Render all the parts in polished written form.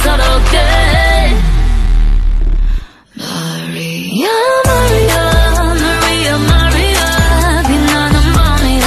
있어도 돼. Maria, Maria, Maria, Maria, 빛나는 밤이야.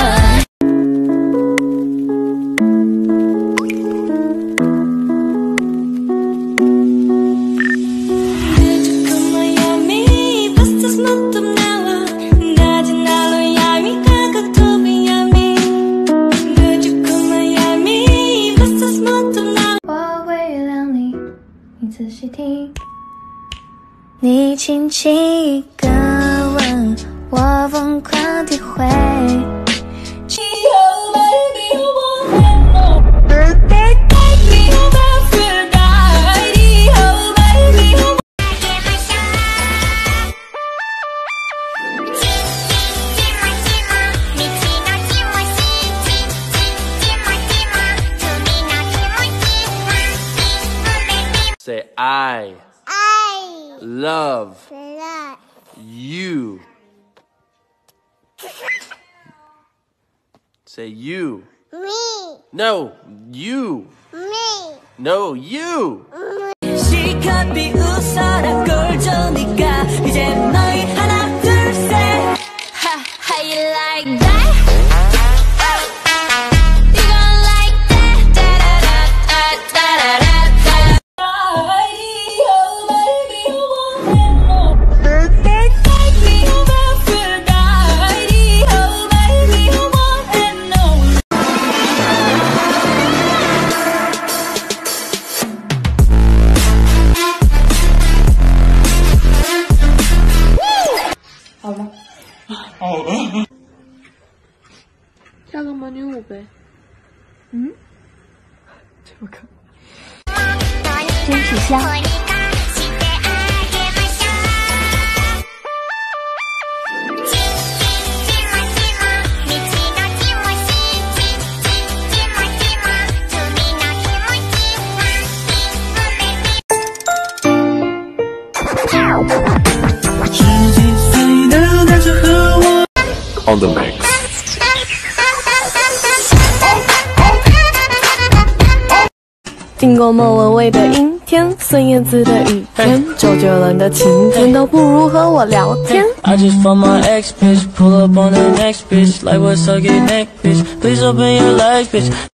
仔细听，你轻轻一个吻，我疯狂体会。 Say I love you. Say you. Me. No, you. Me. No, you. 시간이 웃어라 꼴조니까 이제 너희 하나 둘 셋. How you like that? 잠깐만 이거 왜? 응? 잠깐. 真是香。 On the mix. 经过莫文蔚的阴天，孙燕姿的雨天，周杰伦的晴天，都不如和我聊天。I just found my ex bitch, pull up on the next bitch, like what's up, get neck bitch, please open your legs bitch.